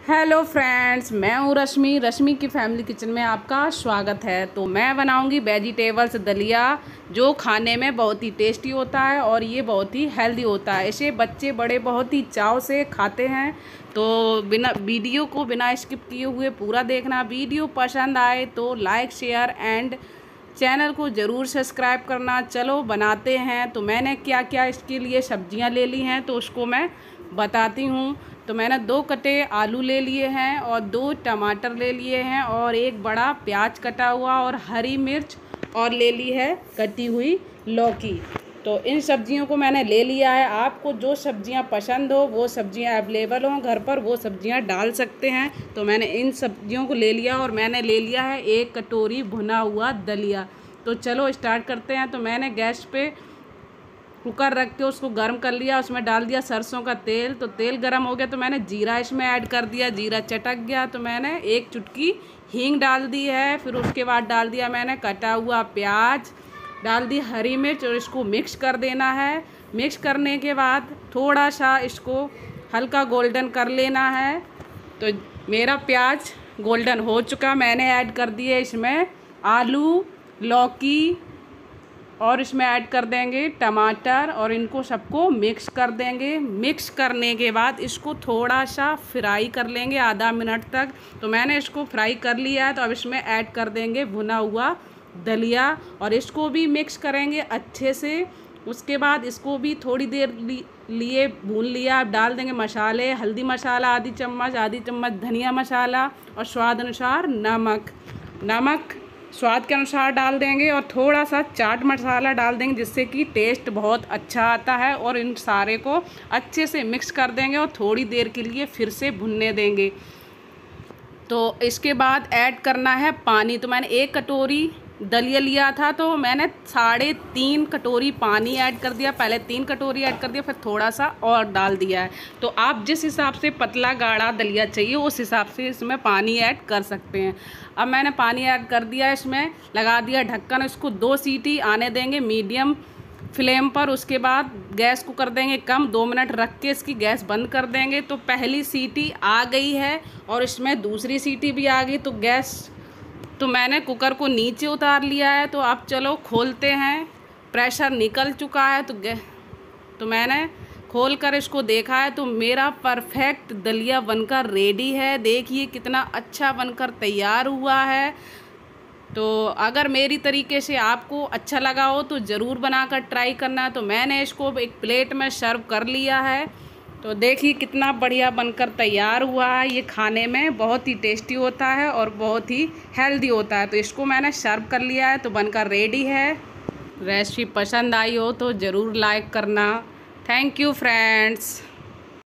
Hello friends, मैं हूँ रश्मि की फैमिली किचन में आपका स्वागत है। तो मैं बनाऊँगी वेजिटेबल्स दलिया, जो खाने में बहुत ही टेस्टी होता है और ये बहुत ही हेल्दी होता है। इसे बच्चे बड़े बहुत ही चाव से खाते हैं। तो वीडियो को बिना स्किप किए हुए पूरा देखना। वीडियो पसंद आए तो लाइक शेयर एंड चैनल को ज़रूर सब्सक्राइब करना। चलो बनाते हैं। तो मैंने क्या क्या इसके लिए सब्जियां ले ली हैं तो उसको मैं बताती हूँ। तो मैंने 2 कटे आलू ले लिए हैं और 2 टमाटर ले लिए हैं और एक बड़ा प्याज कटा हुआ और हरी मिर्च और ले ली है कटी हुई लौकी। तो इन सब्जियों को मैंने ले लिया है। आपको जो सब्जियां पसंद हो, वो सब्जियां अवेलेबल हो घर पर, वो सब्जियां डाल सकते हैं। तो मैंने इन सब्जियों को ले लिया और मैंने ले लिया है 1 कटोरी भुना हुआ दलिया। तो चलो स्टार्ट करते हैं। तो मैंने गैस पे कुकर रख के उसको गर्म कर लिया, उसमें डाल दिया सरसों का तेल। तो तेल गर्म हो गया तो मैंने जीरा इसमें ऐड कर दिया। जीरा चटक गया तो मैंने 1 चुटकी हींग डाल दी है। फिर उसके बाद डाल दिया मैंने कटा हुआ प्याज, डाल दी हरी मिर्च और इसको मिक्स कर देना है। मिक्स करने के बाद थोड़ा सा इसको हल्का गोल्डन कर लेना है। तो मेरा प्याज गोल्डन हो चुका, मैंने ऐड कर दिए इसमें आलू, लौकी और इसमें ऐड कर देंगे टमाटर और इनको सबको मिक्स कर देंगे। मिक्स करने के बाद इसको थोड़ा सा फ्राई कर लेंगे आधा मिनट तक। तो मैंने इसको फ्राई कर लिया है। तो अब इसमें ऐड कर देंगे भुना हुआ दलिया और इसको भी मिक्स करेंगे अच्छे से। उसके बाद इसको भी थोड़ी देर लिए भून लिया। अब डाल देंगे मसाले। हल्दी मसाला आधी चम्मच धनिया मसाला और स्वाद अनुसार नमक स्वाद के अनुसार डाल देंगे और थोड़ा सा चाट मसाला डाल देंगे, जिससे कि टेस्ट बहुत अच्छा आता है। और इन सारे को अच्छे से मिक्स कर देंगे और थोड़ी देर के लिए फिर से भुनने देंगे। तो इसके बाद ऐड करना है पानी। तो मैंने 1 कटोरी दलिया लिया था तो मैंने 3.5 कटोरी पानी ऐड कर दिया। पहले 3 कटोरी ऐड कर दिया, फिर थोड़ा सा और डाल दिया है। तो आप जिस हिसाब से पतला गाढ़ा दलिया चाहिए उस हिसाब से इसमें पानी ऐड कर सकते हैं। अब मैंने पानी ऐड कर दिया, इसमें लगा दिया ढक्कन। इसको 2 सीटी आने देंगे मीडियम फ्लेम पर। उसके बाद गैस को कर देंगे कम, 2 मिनट रख के इसकी गैस बंद कर देंगे। तो पहली सीटी आ गई है और इसमें दूसरी सीटी भी आ गई। तो मैंने कुकर को नीचे उतार लिया है। तो अब चलो खोलते हैं। प्रेशर निकल चुका है। तो मैंने खोल कर इसको देखा है तो मेरा परफेक्ट दलिया बनकर रेडी है। देखिए कितना अच्छा बनकर तैयार हुआ है। तो अगर मेरी तरीके से आपको अच्छा लगा हो तो ज़रूर बनाकर ट्राई करना। तो मैंने इसको एक प्लेट में सर्व कर लिया है। तो देखिए कितना बढ़िया बनकर तैयार हुआ है। ये खाने में बहुत ही टेस्टी होता है और बहुत ही हेल्दी होता है। तो इसको मैंने सर्व कर लिया है, तो बनकर रेडी है। रेसिपी पसंद आई हो तो ज़रूर लाइक करना। Thank you friends.